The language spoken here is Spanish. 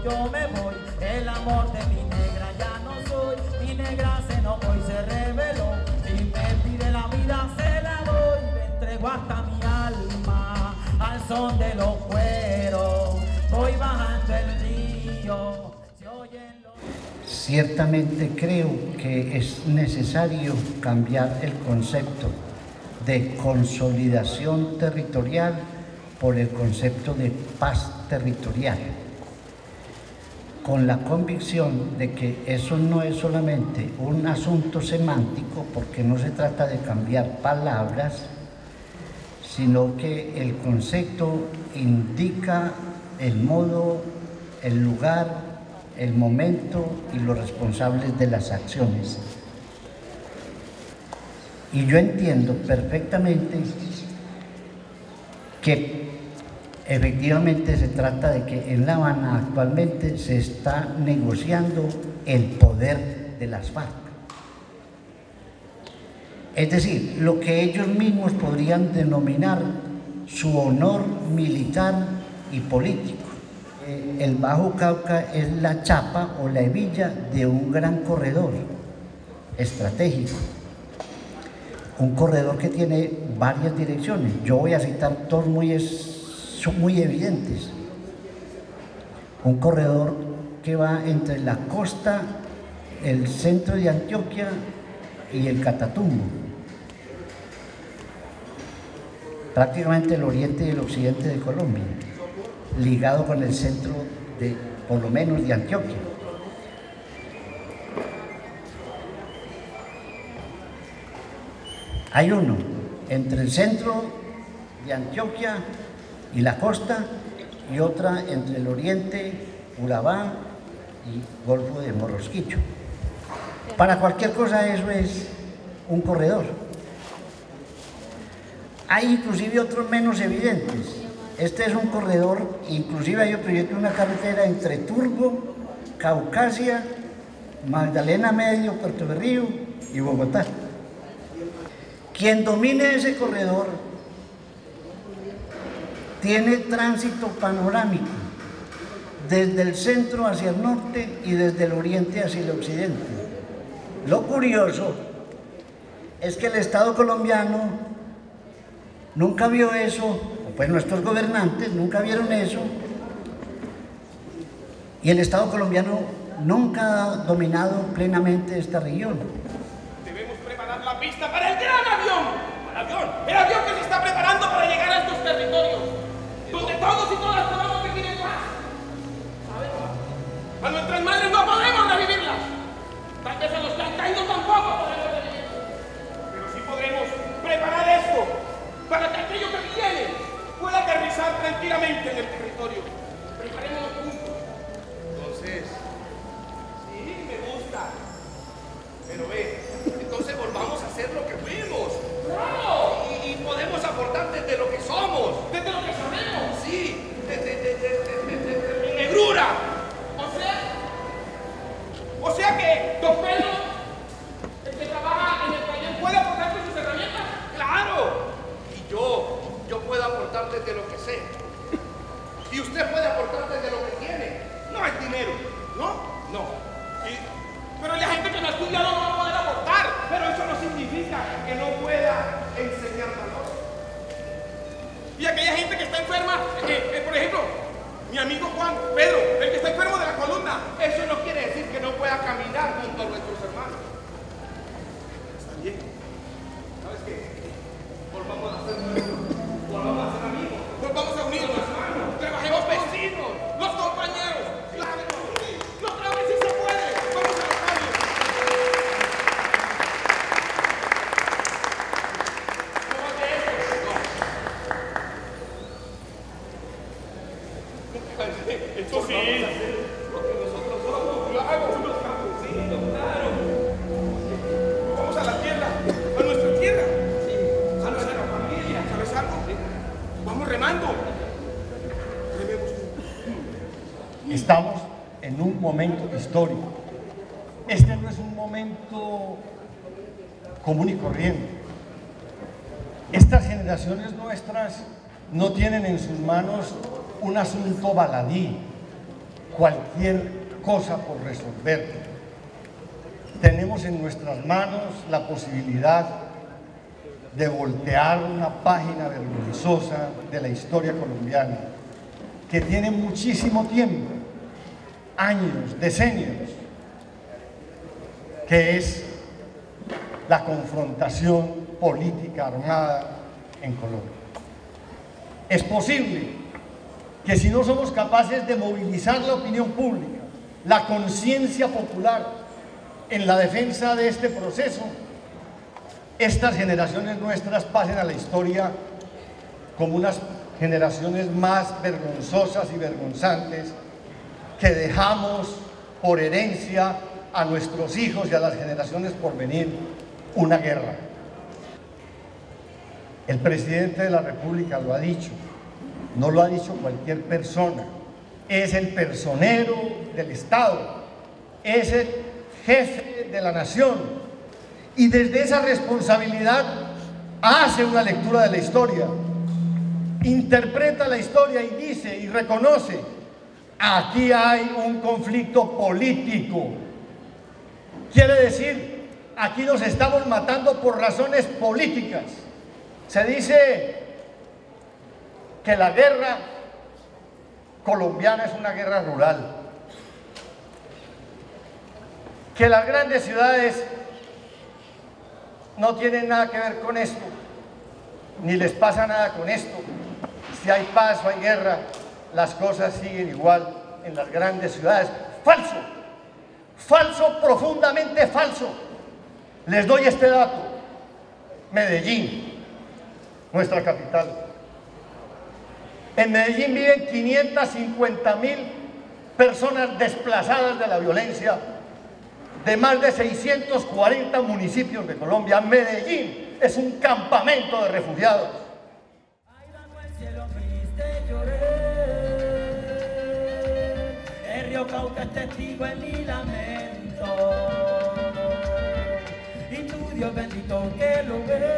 yo me voy. El amor de mi negra ya no soy. Mi negra se enojó y se rebeló. Si me pide la vida se la doy. Le entrego hasta mi alma al son de los cueros. Voy bajando el río. Se oyen los... Ciertamente creo que es necesario cambiar el concepto de consolidación territorial por el concepto de paz territorial, con la convicción de que eso no es solamente un asunto semántico, porque no se trata de cambiar palabras, sino que el concepto indica el modo, el lugar, el momento y los responsables de las acciones. Y yo entiendo perfectamente que efectivamente se trata de que en La Habana actualmente se está negociando el poder de las FARC. Es decir, lo que ellos mismos podrían denominar su honor militar y político. El Bajo Cauca es la chapa o la hebilla de un gran corredor estratégico. Un corredor que tiene varias direcciones. Yo voy a citar dos muy evidentes. Un corredor que va entre la costa, el centro de Antioquia y el Catatumbo. Prácticamente el oriente y el occidente de Colombia, ligado con el centro de, por lo menos, de Antioquia. Hay uno entre el centro de Antioquia y la costa, y otra entre el oriente, Urabá y Golfo de Morrosquillo. Para cualquier cosa eso es un corredor. Hay inclusive otros menos evidentes. Este es un corredor, inclusive hay un proyecto de una carretera entre Turbo, Caucasia, Magdalena Medio, Puerto Berrío y Bogotá. Quien domine ese corredor tiene tránsito panorámico desde el centro hacia el norte y desde el oriente hacia el occidente. Lo curioso es que el Estado colombiano nunca vio eso, pues nuestros gobernantes nunca vieron eso, y el Estado colombiano nunca ha dominado plenamente esta región. Debemos preparar la pista para el gran avión, el avión que se está preparando para llegar a estos territorios, donde todos y todas podamos vivir en paz. A nuestras madres no podemos revivirlas, tal vez a los que han caído tampoco podemos revivirlas, pero sí podremos preparar esto para que aquello que viene pueda aterrizar tranquilamente en el territorio. Preparémonos juntos. Entonces, sí, me gusta. Pero entonces volvamos a hacer lo que fuimos. ¡Claro! Y podemos aportar desde lo que somos. Desde lo que sabemos. Sí, desde negrura. O sea que Don Pedro, el que trabaja en el taller, puede aportar sus herramientas. ¡Claro! Y yo puedo aportar desde lo que sé. Y usted puede aportar desde lo que tiene. No es dinero, ¿no? No. Pero la gente que no ha estudiado no va a poder aportar. Pero eso no significa que no pueda enseñar valor. Y aquella gente que está enferma, por ejemplo, mi amigo Juan, Pedro, el que está enfermo de la columna, eso no quiere decir que no pueda caminar junto a nuestros hermanos. Está bien. ¿Sabes qué? Volvamos a ser amigos, volvamos a unirnos, hermanos, trabajemos vecinos, los compañeros. Claro que sí, no creo que sí se puede. Vamos a lograrlo. ¿Cómo es de eso? No. Esto sí. Lo que nosotros somos, claro, unos campesinos, claro. Vamos a la tierra, a nuestra tierra. A nuestra familia, ¿sabes algo? Vamos remando. Estamos en un momento histórico. Este no es un momento común y corriente. Estas generaciones nuestras no tienen en sus manos un asunto baladí. cualquier cosa por resolver. Tenemos en nuestras manos la posibilidad de voltear una página vergonzosa de la historia colombiana, que tiene muchísimo tiempo, años, decenios, que es la confrontación política armada en Colombia. Es posible que si no somos capaces de movilizar la opinión pública, la conciencia popular en la defensa de este proceso, estas generaciones nuestras pasen a la historia como unas generaciones más vergonzosas y vergonzantes que dejamos por herencia a nuestros hijos y a las generaciones por venir una guerra. El presidente de la República lo ha dicho, no lo ha dicho cualquier persona, es el personero del Estado, es el jefe de la nación, y desde esa responsabilidad hace una lectura de la historia, interpreta la historia y dice y reconoce: aquí hay un conflicto político. Quiere decir, aquí nos estamos matando por razones políticas. Se dice que la guerra colombiana es una guerra rural, que las grandes ciudades no tienen nada que ver con esto, ni les pasa nada con esto. Si hay paz o hay guerra, las cosas siguen igual en las grandes ciudades. ¡Falso! ¡Falso, profundamente falso! Les doy este dato. Medellín, nuestra capital. En Medellín viven 550.000 personas desplazadas de la violencia de más de 640 municipios de Colombia. Medellín es un campamento de refugiados. Ahí bajo el cielo triste lloré, el río Cauca es testigo en mi lamento, y tu Dios bendito que lo ve.